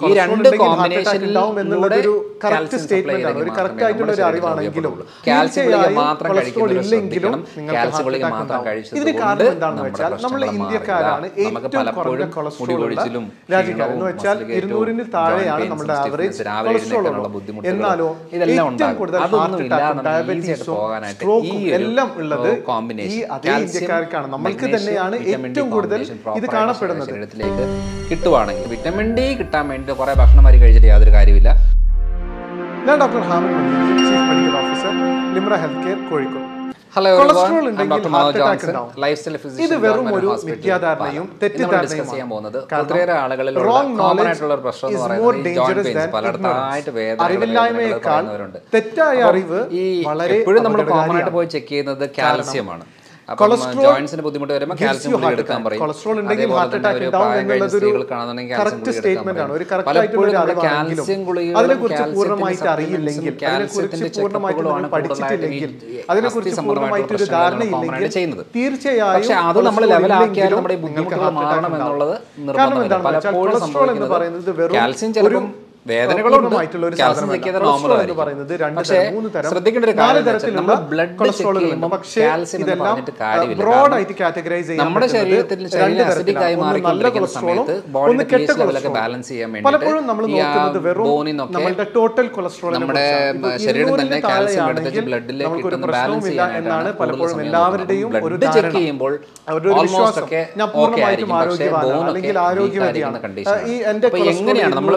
ഈ രണ്ട് കോമ്പിനേഷനിലൂടെ correct statement ആണ്, ഒരു കറക്റ്റ് ആയിട്ടുള്ള ഒരു അറിവാണെങ്കിലും കാൽസ്യം ഗുളിക മാത്രം കഴിക്കുന്നില്ലെങ്കിലും കാൽസ്യം ഗുളിക മാത്രം കഴിച്ചത് ഇതിന് കാരണം എന്താണെന്ന് വെച്ചാൽ നമ്മൾ ഇന്ത്യക്കാരാണ് ഏറ്റവും കുറഞ്ഞ കൊളസ്ട്രോൾ രാജ്യക്കാർ എന്ന് വെച്ചാൽ 200-ൽ താഴെയാണ് നമ്മുടെ ആവറേജ് കൊളസ്ട്രോൾ ഉള്ളത്. എന്നാലോ ഏറ്റവും കൂടുതൽ ഹാർട്ട് അറ്റാക്കും ഡയബറ്റീസും സ്ട്രോക്കും എല്ലാം ഉള്ളത് ഈ അതേ ഇന്ത്യക്കാർക്കാണ്. നമ്മൾക്ക് തന്നെയാണ് ഏറ്റവും കൂടുതൽ ഇത് കാണപ്പെടുന്നത്. ശരീരത്തിലേക്ക് കിട്ടുവാണെങ്കിൽ വിറ്റമിൻ ഡി കിട്ടാൻ വേണ്ടി കുറെ ഭക്ഷണം വരി കഴിച്ചിട്ട് യാതൊരു കാര്യമില്ല. ഞാൻ doctor Hamid Moideen, chief medical officer, Limra health care, Kozhikode. Cholesterol ഉണ്ടെങ്കിൽ ഹാർട്ട് അറ്റാക്ക് ഉണ്ടാവും. ഇത് വെറും ഒരു മിഥ്യാധാരണയും തെറ്റിദ്ധാരണയുമാണ്. അറിവില്ലായ്മയേക്കാൾ തെറ്റായ അറിവ് വളരെ എപ്പോഴും നമ്മൾ കോമൺ ആയിട്ട് പോയി ചെക്ക് ചെയ്യുന്നത് കാൽസ്യമാണ്. ജോയിന്റ്സിന് ബുദ്ധിമുട്ട് വരുമ്പോൾ കാൽസ്യം ഗുളിക എടുക്കാൻ പറയും. കൊളസ്ട്രോൾ ഉണ്ടെങ്കിൽ ഹാർട്ട് അറ്റാക്ക് ഉണ്ടാവും എന്നുള്ളതൊരു കറക്റ്റ് സ്റ്റേറ്റ്മെന്റ് ആണ്. ഒരു കറക്റ്റ് ആയിട്ടുള്ള ഒരു അറിവാണെങ്കിലും അതിനെക്കുറിച്ച് പൂർണ്ണമായിട്ട് അറിയില്ലെങ്കിൽ, അതിനെക്കുറിച്ച് പൂർണ്ണമായിട്ട് നമ്മൾ പഠിച്ചിട്ടില്ലെങ്കിൽ, അതിനെക്കുറിച്ച് പൂർണ്ണമായിട്ട് ഒരു ധാരണയില്ലെങ്കിൽ തീർച്ചയായും അത് നമ്മൾ ലെവലാക്കിയാൽ നമ്മുടെ ബുദ്ധിമുട്ടുകൾ മാറണം എന്നുള്ളത് നിർബന്ധമില്ല. പലപ്പോഴും എന്ന് പറയുന്നത് കാൽസ്യം ചിലപ്പം വേദനകളുണ്ട്. പക്ഷേ ശ്രദ്ധിക്കേണ്ട ഒരു കാര്യം നമ്മൾ ബ്ലഡ് നമ്മുടെ ശരീരത്തിൽ അസിഡിക് ആയി മാറിക്കൊണ്ടിരിക്കുന്ന സമയത്ത് ബോഡിയുടെ pH ലെവലൊക്കെ ബാലൻസ് ചെയ്യാൻ വേണ്ടിയിട്ട് ടോട്ടൽ കൊളസ്ട്രോൾ നമ്മുടെ ശരീരം തന്നെ കാൽസ്യം എടുത്ത് ബ്ലഡിലേക്ക് കിട്ടുന്ന ബാലൻസ് ചെയ്യാനാണ് പലപ്പോഴും എല്ലാവരുടെയും ബ്ലഡ് ചെക്ക് ചെയ്യുമ്പോൾ ഓൾമോസ്റ്റ് ഒക്കെ ഓക്കെ ആയിരിക്കും. പക്ഷേ ബോണൊക്കെ എങ്ങനെയാണ് നമ്മൾ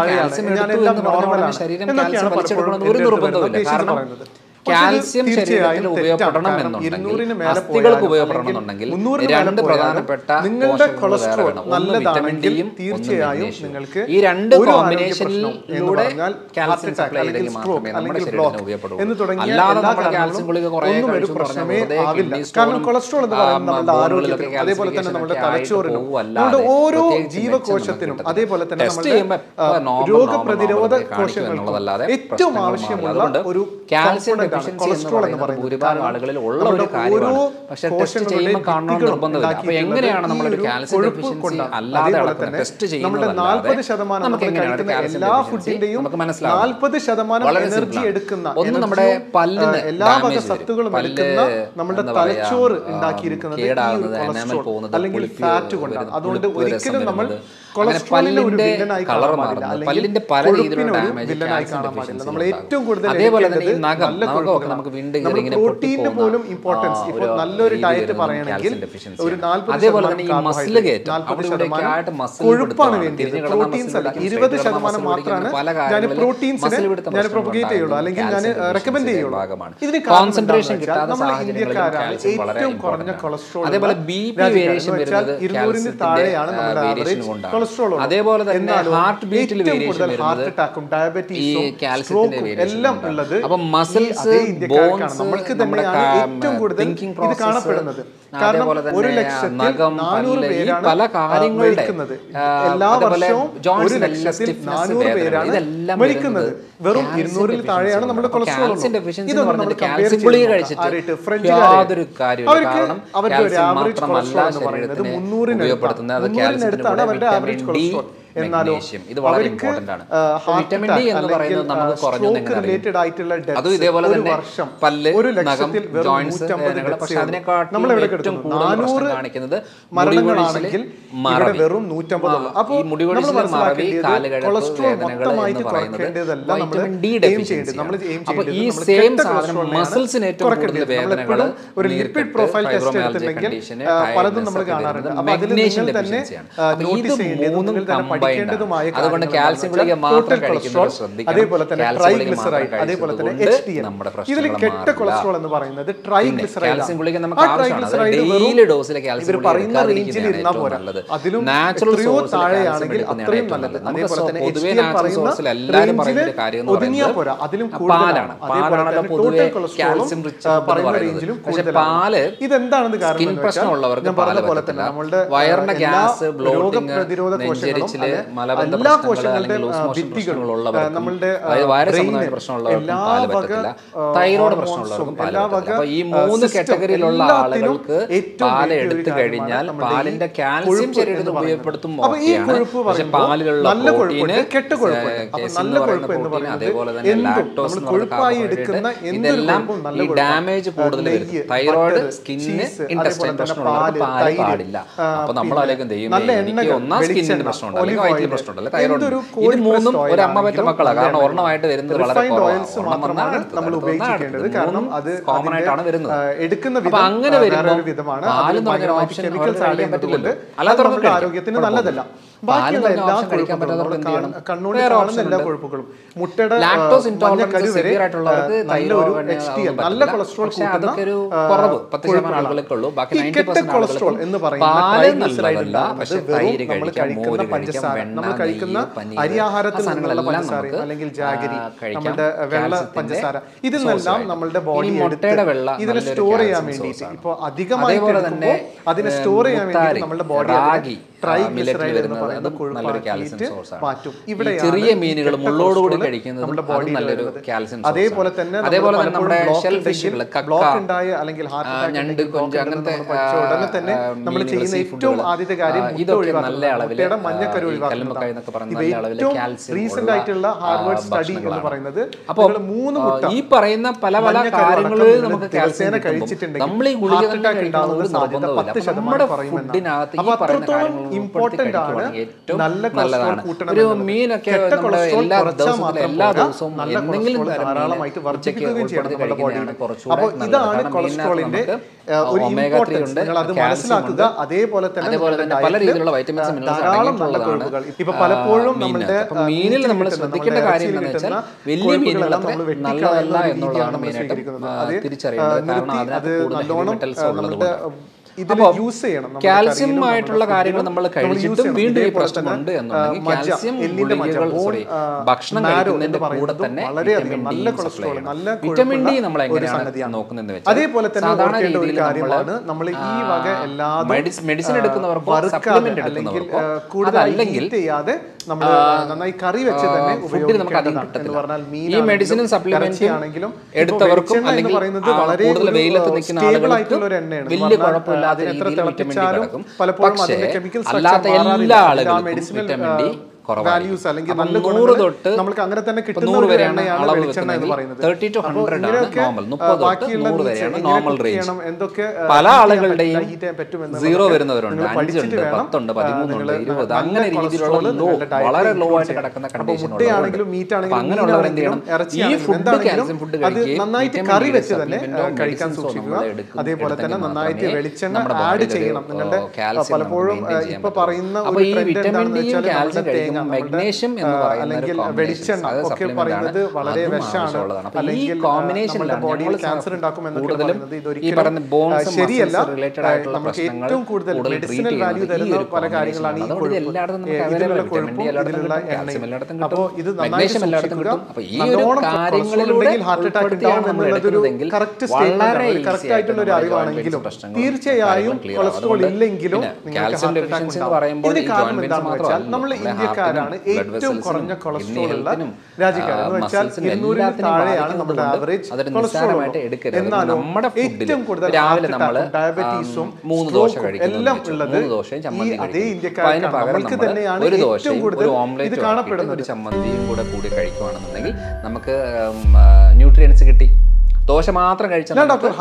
ശരീരം കാൽസ്യം വലിച്ചെടുക്കണമെന്ന് ഒരു നിർബന്ധമില്ല. കാരണം കാൽസ്യം ശരീരത്തിൽ ഉപയോഗപ്പെടണം എന്നുണ്ടെങ്കിൽ, അസ്ഥികൾക്ക് ഉപയോഗപ്പെടണമെന്നുണ്ടെങ്കിൽ രണ്ട് പ്രധാനപ്പെട്ട പോഷകങ്ങൾ ഒന്ന് വിറ്റമിൻ ഡിയും തീർച്ചയായും നിങ്ങൾക്ക് ഈ രണ്ട് കോമ്പിനേഷനിലൂടെ കാൽസ്യം സപ്ലൈ ചെയ്തെങ്കിൽ മാത്രമേ നമ്മുടെ ശരീരത്തിന് ഉപയോഗപ്പെടൂ. അല്ലാതെ നമ്മുടെ കാൽസ്യം ഗുളിക കുറേ കാരണം കൊളസ്ട്രോൾ എന്ന് പറയുന്നത് നമ്മുടെ ആരോഗ്യത്തിനും അതേപോലെ തന്നെ നമ്മുടെ തലച്ചോറിനും നമ്മുടെ ഓരോ ജീവകോശത്തിനും അതേപോലെ തന്നെ നമ്മുടെ രോഗപ്രതിരോധ കോശങ്ങൾക്കും ഏറ്റവും ആവശ്യമുള്ള ഒരു കാൽസ്യം കൊളസ്ട്രോൾ എന്ന് പറയുന്നത് ഭൂരിഭാഗം ആളുകളിൽ ഉള്ള ഒരു കാര്യമാണ്. പക്ഷെ ടെസ്റ്റ് ചെയ്യുമ്പോൾ കാണണം നിർബന്ധമില്ല. അപ്പൊ എങ്ങനെയാണ് നമ്മൾ ഒരു കാൽസ്യം ഡെഫിഷ്യൻസി അല്ലാതെ ടെസ്റ്റ് ചെയ്യുന്നത്? എല്ലാ ഫുഡിന്റെയും 40% എനർജി എടുക്കുന്ന ഒന്ന് നമ്മുടെ പല്ലിന് എല്ലാ വക സത്തുകളും എടുക്കുന്ന നമ്മുടെ തലച്ചോറ് ഉണ്ടാക്കിയിരിക്കുന്നത് അല്ലെങ്കിൽ ഫാറ്റ് കൊണ്ടാണ്. അതുകൊണ്ട് ഒരിക്കലും നമ്മൾ പല്ലിന്റെ കളർ മാറുന്നത്, പല്ലിന്റെ പല രീതിയിലുള്ള ഡാമേജ് നമ്മൾ ഏറ്റവും കൂടുതൽ അതേപോലെ തന്നെ ഈ നഖം നമുക്ക് വീണ്ടും പ്രോട്ടീനിന് പോലും ഇമ്പോർട്ടൻസ്. ഇപ്പോൾ നല്ലൊരു ഡയറ്റ് പറയണമെങ്കിൽ ഒരു 40% കൊഴുപ്പാണ് വേണ്ടത്, പ്രോട്ടീൻസ് അല്ല. 20% മാത്രമാണ് ഞാൻ പ്രോട്ടീൻസിനെ ഞാൻ പ്രൊപ്പഗേറ്റ് ചെയ്യുള്ളൂ അല്ലെങ്കിൽ ഞാൻ റെക്കമെൻഡ് ചെയ്യുള്ളൂ. ഇതിന് കോൺസെൻട്രേഷൻ കിട്ടാത്ത നമ്മൾ ഇന്ത്യക്കാരാണ് ഏറ്റവും കുറഞ്ഞ കൊളസ്ട്രോൾ. അതേപോലെ ബിപി വേരിയേഷൻ വരുന്നത് 200-ന് താഴെയാണ് നമ്മുടെ ആവറേജ് കൊളസ്ട്രോൾ. അതേപോലെ തന്നെ ഹാർട്ട് ബീറ്റിൽ വേരിയേഷൻ വരുന്നത് ഈ കാൽസ്യത്തിന്റെ വേരിയേഷൻ എല്ലാം ഉള്ളത്. അപ്പൊ മസിൽസ്, ബോൺസ്, നമ്മൾക്ക് തന്നെയാണ് ഏറ്റവും കൂടുതൽ ഇത് കാണപ്പെടുന്നത്. കാരണം 1,400,000 പേരാണ് പല കാര്യങ്ങളുടെ എല്ലാ വർഷവും 1,400,000 പേരാണ് മരിക്കുന്നത്. വെറും 200-ൽ താഴെയാണ് നമ്മുടെ കൊളസ്ട്രോൾ. കാൽസ്യം ഗുളിക കഴിച്ചിട്ട് യാതൊരു കാര്യമില്ല. കാരണം അവരുടെ ഒരു ആവറേജ് കൊളസ്ട്രോൾ എന്ന് പറയുന്നത് 300-ന് അവരുടെ ആവറേജ് കൊളസ്ട്രോൾ. എന്നാലോ ഇത് വളരെ ഇമ്പോർട്ടന്റ് ആണ്. വിറ്റമിൻ ഡി എന്ന് പറയുന്നത് നമുക്ക് കുറഞ്ഞു റിലേറ്റഡ് ആയിട്ടുള്ള അത് ഇതേപോലെ തന്നെ പല്ല്, നഖം, ജോയിന്റ്സ്, പക്ഷെ അതിനെക്കാട്ടും ഏറ്റവും കൂടുതൽ കാണിക്കുന്നത് മരണങ്ങളാണെങ്കിൽ ഇവിടെ വെറും 150. അപ്പോൾ ഈ മുടികൊഴിച്ചിൽ, മറവി, കാലുകഴപ്പ് വേദനകൾ എന്ന് പറയുന്നത് വൈറ്റമിൻ ഡി ഡെഫിഷ്യൻസി. അപ്പോൾ ഈ സെയിം സാധനം മസിൽസിന് ഏറ്റവും കൂടുതൽ വേദനകൾ, ഒരു ലിപ്പിഡ് പ്രൊഫൈൽ ടെസ്റ്റ് എടുത്തിട്ടുണ്ടെങ്കിൽ പലതും നമ്മൾ കാണാറുണ്ട്. അപ്പോൾ അതിൽ നിങ്ങൾ തന്നെ നോട്ടീസ് ചെയ്യേണ്ടതും പഠിക്കേണ്ടതുമായ അതുകൊണ്ട് കാൽസ്യം ഗുളിക മാത്രം കഴിക്കുന്നത് ശ്രദ്ധിക്കണം. അതേപോലെ തന്നെ ട്രൈഗ്ലിസറൈഡ്, അതേപോലെ തന്നെ HDL. ഇതിൽ കെട്ട കൊളസ്ട്രോൾ എന്ന് പറയുന്നത് ട്രൈഗ്ലിസറൈഡ്. കാൽസ്യം ഗുളിക നമുക്ക് ആവശ്യമാണ്. ഡെയിലി ഡോസിലെ കാൽസ്യം പറയുന്ന റേഞ്ചിൽ ഇരുന്നാൽ പോരാ, അതിലും എത്രയോ താഴെയാണെങ്കിൽ അത്രയും നല്ലത്. അതേപോലെ തന്നെ HDL പറയുന്ന റേഞ്ചിൽ ഒതുങ്ങിയാൽ പോരാ, അതിലും കൂടുതലാണ്. അതേപോലെ ടോട്ടൽ കൊളസ്ട്രോളും പറയുന്ന റേഞ്ചിലും കൂടുതലാണ്. ഇതെന്താണെന്ന് കാരണം പ്രശ്നമുള്ളവർക്ക് ഞാൻ പറഞ്ഞ പോലെ തന്നെ നമ്മളുടെ വയറിന്റെ ഗ്യാസ്, ബ്ലോട്ടിംഗ്, രോഗപ്രതിരോധ കോശങ്ങളും എല്ലാ കോശങ്ങളുടെ ഭിത്തികളും നമ്മളുടെ എല്ലാ വക തൈറോയ്ഡ് പ്രശ്നമുള്ളവർക്കും പാല് പറ്റില്ല. ഈ 3 കാറ്റഗറിയിലുള്ള ആളുകൾക്ക് പാല് എടുത്തു കഴിഞ്ഞാൽ പാലിന്റെ കാൽസ്യം ശരീരത്തിൽ ഉപയോഗപ്പെടുത്തുമ്പോൾ പാലിലുള്ള അതേപോലെ തന്നെ ലാക്ടോസ് ഇതെല്ലാം ഈ ഡാമേജ് കൂടുതൽ വരും. തൈറോയ്ഡ്, സ്കിന്നിന്, ഇൻറ്റെസ്റ്റൈൻ പ്രശ്നമുള്ളവർക്ക് പാല് പാടില്ല. അപ്പൊ നമ്മളാലേക്കും എനിക്ക് ഒന്നാം സ്കിന്നിന്റെ പ്രശ്നമുണ്ട്, അല്ലെങ്കിൽ വയറ്റിൽ പ്രശ്നമുണ്ട്, അല്ലെങ്കിൽ തൈറോയ്ഡ്. ഇത് 3ഉം ഒരു അമ്മ പറ്റ മക്കളാണ്. കാരണം ഒരെണ്ണമായിട്ട് വരുന്നത് വളരെ കോമൺ ആയിട്ടാണ് വരുന്നത്. അപ്പൊ അങ്ങനെ വരുമ്പോൾ പാല് എന്ന് പറഞ്ഞ ഓപ്ഷൻ കഴിക്കാൻ പറ്റില്ലല്ലോ. അല്ലാത്തവർക്ക് ആരോഗ്യത്തിന് നല്ലതല്ല. ബാക്കിയുള്ള എല്ലാ കണ്ണൂരിൽ എല്ലാ കുഴപ്പങ്ങളും മുട്ടയുടെ ലാക്ടോസ് ഇൻടോളറൻസ് സിവിയർ ആയിട്ടുള്ളവർക്ക് നല്ല കൊളസ്ട്രോൾ അതൊക്കെ ഒരു കുറവ് 10% ആളുകൾക്കേ ഉള്ളൂ. ബാക്കി 90% കൊളസ്ട്രോൾ എന്ന് പറയുന്നത് പക്ഷേ തൈര് കഴിക്കാം, മോര് കഴിക്കാം, നമ്മൾ കഴിക്കുന്ന അരി ആഹാരത്തിൽ നിന്നുള്ള പഞ്ചസാര അല്ലെങ്കിൽ ജാഗരി, നമ്മുടെ വെള്ള പഞ്ചസാര, ഇതിനെല്ലാം നമ്മളുടെ ബോഡി ഇതിനെ സ്റ്റോർ ചെയ്യാൻ വേണ്ടിയിട്ട് ഇപ്പോൾ അധികമായി അതിനെ സ്റ്റോർ ചെയ്യാൻ വേണ്ടി നമ്മുടെ ബോഡി ട്രൈഗ്ലിസറൈഡ് എന്ന് പറയുന്ന മാറ്റും. ഇവിടെ ചെറിയ മീനുകൾ മുള്ളോടുകൂടി കഴിക്കുന്നത് നല്ലൊരു കാൽസ്യം. അതേപോലെ തന്നെ നമ്മുടെ ഷെൽ ഫിഷുകൾ, ഉണ്ടായ അല്ലെങ്കിൽ ഞണ്ട്, കൊഞ്ച്, അങ്ങനത്തെ ഉടനെ തന്നെ നമ്മൾ ചെയ്യുന്ന ഏറ്റവും ആദ്യത്തെ കാര്യം ഇതൊക്കെ നല്ല അളവിൽ മഞ്ഞക്കരു റീസെന്റ് ആയിട്ടുള്ള ഹാർവേർഡ് സ്റ്റഡി എന്ന് പറയുന്നത്. അപ്പോൾ 3 മുട്ട ഈ പറയുന്ന പല പല കാര്യങ്ങളിൽ നമുക്ക് കാൽസ്യം കഴിച്ചിട്ടുണ്ടെങ്കിൽ നമ്മൾ ഈ ഗുളിക ഉണ്ടാകുന്ന സാധ്യത 10% നമ്മുടെ ഫുഡിനകത്ത് ഈ പറയുന്ന കാര്യങ്ങൾ ഇമ്പോർട്ടന്റ് ആണ്. നല്ല നല്ലതാണ്. ഒരു മീനൊക്കെ എല്ലാ ദിവസവും എന്തെങ്കിലും ധാരാളമായിട്ട് വർദ്ധിപ്പിക്കുകയും ചെയ്യണം. അപ്പോൾ ഇതാണ് കൊളസ്ട്രോളിന്റെ ഒരു ഇമ്പോർട്ടൻസ്. നിങ്ങൾ അത് മനസ്സിലാക്കുക. അതേപോലെ തന്നെ പല രീതിയിലുള്ള വൈറ്റമിൻസ്, ധാരാളം നല്ല കൊഴുപ്പുകൾ. ഇപ്പൊ പലപ്പോഴും നമ്മുടെ മീനിൽ നമ്മൾ ശ്രദ്ധിക്കേണ്ട കാര്യം എന്താണെന്ന് വെച്ചാൽ വലിയ മീനുകൾ നല്ലതല്ല എന്നുള്ളതാണ് മെയിനായിട്ട് തിരിച്ചറിയേണ്ടത്. കാരണം അതിനകത്ത് കൂടുതൽ മെറ്റൽസ് ഉള്ളതുകൊണ്ട് യൂസ് ചെയ്യണം. കാൽസ്യം ആയിട്ടുള്ള കാര്യങ്ങൾ നമ്മൾ കഴിച്ചിട്ടും വീണ്ടും ഈ പ്രശ്നമുണ്ട് എന്നുണ്ടെങ്കിൽ കാൽസ്യം ഭക്ഷണം കഴിക്കുന്നതിന്റെ കൂടെ തന്നെ വിറ്റമിൻ ഡി നമ്മൾ എങ്ങനെയാണ് നോക്കുന്നതെന്ന് വെച്ചാൽ അതേപോലെ തന്നെ സാധാരണ രീതിയിൽ നമ്മൾ ഈ വക എല്ലാ മെഡിസിൻ എടുക്കുന്നവർക്കോ സപ്ലിമെന്റ് എടുക്കുന്നവർക്കോ അതല്ലെങ്കിൽ നമ്മൾ നന്നായി കറി വെച്ച് തന്നെ ഫുഡിൽ നമുക്ക് അധികം കിട്ടത്തില്ല. ഈ മെഡിസിനും സപ്ലിമെന്റും ആണെങ്കിലും എടുത്തവർക്കും അല്ലെങ്കിൽ കൂടുതൽ വെയിലത്ത് നിൽക്കുന്ന ആളുകൾക്ക് വലിയ കുഴപ്പമില്ല. പലപ്പോഴും അല്ലാത്ത എല്ലാ ആളുകളും വിറ്റമിൻ ഡി വാല്യൂസ് അല്ലെങ്കിൽ നല്ല തൊട്ട് നമുക്ക് അങ്ങനെ തന്നെ കിട്ടുന്ന വെളിച്ചെണ്ണ എന്ന് പറയുന്നത് 30 to 100 ആണ് നോർമൽ. 30 തൊട്ട് 100 വരെയാണ് നോർമൽ റേഞ്ച്. എന്തൊക്കെ പല ആളുകളുടെയും 0 വരുന്നവരുണ്ട്, 5 ഉണ്ട്, 10 ഉണ്ട്, 13 ഉണ്ട്, 20, അങ്ങനെ രീതിയിലുള്ള ലോ, വളരെ ലോ ആയിട്ട് കിടക്കുന്ന കണ്ടീഷൻ. അങ്ങനെയുള്ളവർ എന്ത് ചെയ്യണം? ഈ ഫുഡ് കാൽസ്യം ഫുഡ് നന്നായിട്ട് കറി വെച്ച് തന്നെ കഴിക്കാൻ സൂക്ഷിക്കുക. അതേപോലെ തന്നെ നന്നായിട്ട് വെളിച്ചെണ്ണ ആഡ് ചെയ്യണം. നിങ്ങളുടെ പലപ്പോഴും ഇപ്പൊ പറയുന്ന ഒരു ട്രെൻഡ് എന്താണെന്ന് വെച്ചാൽ മഗ്നീഷ്യം എന്ന് പറയുന്ന വെളിച്ചെണ്ണ ഒക്കെ പറയുന്നത് വളരെ വിഷമാണ്, അല്ലെങ്കിൽ നമ്മുടെ ബോഡിയിൽ ക്യാൻസർ ഉണ്ടാക്കും എന്നൊക്കെ പറയുന്നത് ഇതൊരിക്കലും ശരിയല്ല. നമുക്ക് ഏറ്റവും കൂടുതൽ മെഡിസിനൽ വാല്യൂ തരുന്ന പല കാര്യങ്ങളാണ് ഈ ഇതിലുള്ള കൊഴുപ്പും ഇതിലുള്ള എണ്ണയും. അപ്പോൾ ഇത് നന്നായി സൂക്ഷിക്കുക. നല്ലോണം കൊളസ്ട്രോൾ ഹാർട്ട് അറ്റാക്ക് ഉണ്ടാവും എന്നുള്ളതൊരു കറക്റ്റ് സ്റ്റേറ്റ്മെന്റ്, കറക്റ്റ് ആയിട്ടുള്ള ഒരു അറിവാണെങ്കിലും തീർച്ചയായും കൊളസ്ട്രോൾ ഇല്ലെങ്കിലും നിങ്ങൾക്ക് ഹാർട്ട് അറ്റാക്ക് ഉണ്ടാവും. ഇതിന് കാരണം എന്താണെന്ന് വെച്ചാൽ നമ്മൾ ഇന്ത്യക്കാരാണ് ഏറ്റവും കുറഞ്ഞ കൊളസ്ട്രോൾ ഉള്ള രാജ്യക്കാർ. എന്ന് വെച്ചാൽ 200 താഴെയാണ് നമ്മുടെ ആവറേജ് കൊളസ്ട്രോൾ. എന്നാലും ഏറ്റവും കൂടുതൽ ഡയബറ്റീസും എല്ലാം ഉള്ളത് ഈ അതേ ഇന്ത്യക്കാരാണ്. നമ്മൾക്ക് തന്നെയാണ് ഏറ്റവും കൂടുതൽ ഇത് കാണപ്പെടുന്നത്. ചമ്മന്തിയും കൂടെ കൂടി കഴിക്കുകയാണെന്നുണ്ടെങ്കിൽ നമുക്ക് ന്യൂട്രിയൻസ് കിട്ടി. ദോശ മാത്രം കഴിച്ചാൽ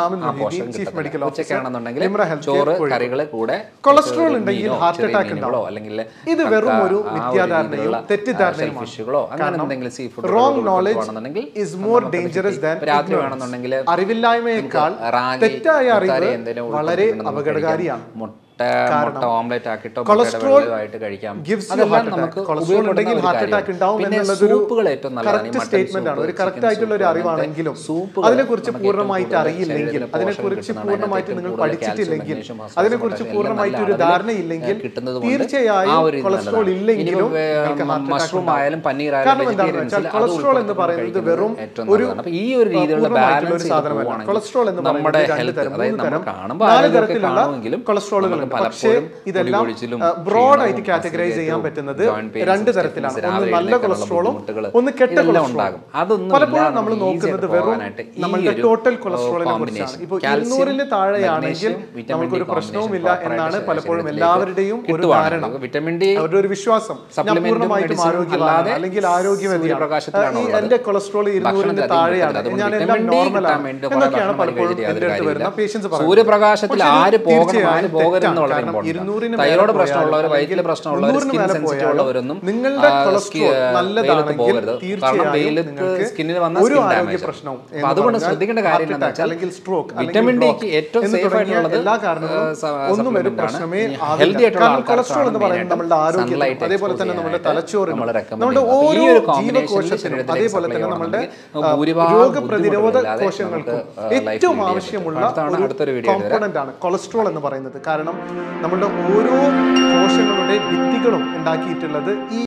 ഉച്ചക്കാണെന്നുണ്ടെങ്കിൽ ചോറ്, കറികള് കൂടെ കൊളസ്ട്രോൾ ഉണ്ടെങ്കിൽ ഹാർട്ട് അറ്റാക്ക് ഉണ്ടാവും. അല്ലെങ്കിൽ ഇത് വെറും ഒരു മിഥ്യാധാരണയോ തെറ്റിദ്ധാരണയോ. ഫിഷുകളോ അങ്ങനെ എന്തെങ്കിലും sea food wrong knowledge is more dangerous than രാത്രി വേണമെന്നുണ്ടെങ്കിൽ അറിവില്ലായ്മയേക്കാൾ തെറ്റായ അറിവ് വളരെ അപകടകാരിയാണ്. മുട്ട ഓംലെറ്റ് ആക്കിട്ടോ കൊളസ്ട്രോൾ കഴിക്കാം. നമുക്ക് കൊളസ്ട്രോൾ ഉണ്ടെങ്കിൽ ഹാർട്ട് അറ്റാക്ക് ഉണ്ടാവും എന്നുള്ളതൊരു കറക്റ്റ് സ്റ്റേറ്റ്മെന്റ് ആണ്, ഒരു കറക്റ്റ് ആയിട്ടുള്ള ഒരു അറിവാണെങ്കിലും അതിനെക്കുറിച്ച് പൂർണ്ണമായിട്ട് അറിയില്ലെങ്കിൽ, അതിനെക്കുറിച്ച് പൂർണ്ണമായിട്ട് നിങ്ങൾ പഠിച്ചിട്ടില്ലെങ്കിൽ, അതിനെക്കുറിച്ച് പൂർണ്ണമായിട്ട് ഒരു ധാരണയില്ലെങ്കിൽ തീർച്ചയായും കൊളസ്ട്രോൾ ഇല്ലെങ്കിലും മഷ്റൂം ആയാലും പനീർ കാരണം എന്താണെന്ന് വെച്ചാൽ കൊളസ്ട്രോൾ എന്ന് പറയുന്നത് വെറും ഒരു ഈ ഒരു രീതിയിലുള്ള സാധനമല്ല. കൊളസ്ട്രോൾ എന്ന് പറയുന്നത് 2 തരം 3 തരം 4 തരത്തിലുള്ള കൊളസ്ട്രോളുകൾ. ഉണ്ട്. പക്ഷേ ഇതെല്ലാം ബ്രോഡായിട്ട് കാറ്റഗറൈസ് ചെയ്യാൻ പറ്റുന്നത് രണ്ട് തരത്തിലാണ്. ഒന്ന് നല്ല കൊളസ്ട്രോളും ഒന്ന് കെട്ട കൊളസ്ട്രോളും. പലപ്പോഴും നമ്മൾ നോക്കുന്നത് വെറും നമ്മളുടെ ടോട്ടൽ കൊളസ്ട്രോളിനെ കുറിച്ചാണ്. ഇപ്പോൾ 200-ന് താഴെയാണെങ്കിൽ നമുക്കൊരു പ്രശ്നവുമില്ല എന്നാണ് പലപ്പോഴും എല്ലാവരുടെയും ഒരു ധാരണ, അവരുടെ ഒരു വിശ്വാസം. ഞാൻ പൂർണ്ണമായിട്ടും ആരോഗ്യമാണ് അല്ലെങ്കിൽ ആരോഗ്യവതിയാണ്, എന്റെ കൊളസ്ട്രോൾ 200-ന് താഴെയാണ്, ഞാൻ എല്ലാം നോർമലാണ് എന്നൊക്കെയാണ് പലപ്പോഴും എന്റെ അടുത്ത് വരുന്ന പേഷ്യൻസ് പറയുന്നത്. സൂര്യപ്രകാശത്തിൽ ആര് പോകരുതെന്നുള്ള നിങ്ങളുടെ കൊളസ്ട്രോൾ നല്ലതാണെങ്കിൽ തീർച്ചയായും ഒരു ആരോഗ്യ പ്രശ്നവും അതുകൊണ്ട് ശ്രദ്ധിക്കേണ്ട കാര്യം അല്ലെങ്കിൽ സ്ട്രോക്ക് വിറ്റമിൻ ഡിക്ക് ഏറ്റവും സേഫ് ആയിട്ടുള്ളത് എല്ലാ കാരണങ്ങളും ഒന്നും ഒരു പ്രശ്നമേ ആവില്ല. കാരണം കൊളസ്ട്രോൾ എന്ന് പറയുന്നത് നമ്മുടെ ആരോഗ്യം, അതേപോലെ തന്നെ നമ്മുടെ തലച്ചോറിനും നമ്മുടെ ഓരോ ജീവകോശത്തിനും അതേപോലെ തന്നെ നമ്മുടെ രോഗപ്രതിരോധ കോശങ്ങൾക്കും ഏറ്റവും ആവശ്യമുള്ള ഒരു കോമ്പണന്റ് ആണ് കൊളസ്ട്രോൾ എന്ന് പറയുന്നത്. കാരണം നമ്മുടെ ഓരോ കോശങ്ങളുടെ ഭിത്തികളും ഉണ്ടാക്കിയിട്ടുള്ളത് ഈ